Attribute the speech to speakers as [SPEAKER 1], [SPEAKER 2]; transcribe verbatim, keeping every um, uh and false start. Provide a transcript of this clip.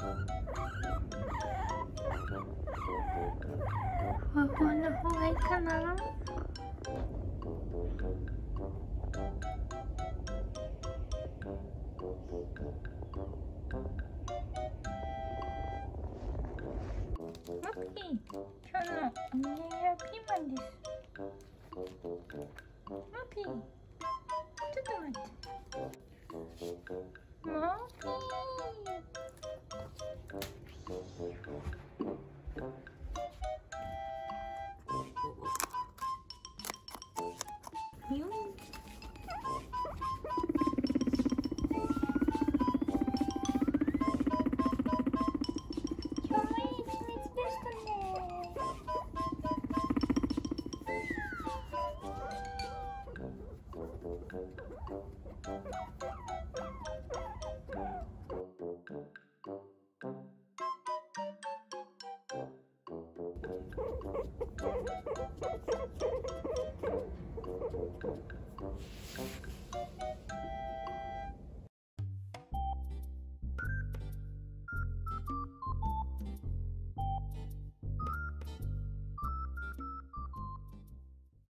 [SPEAKER 1] ふわふわの方がいいかな。マッキー、今日のお土産はピーマンです。マッキー、ちょっと待って。マッキー。よん。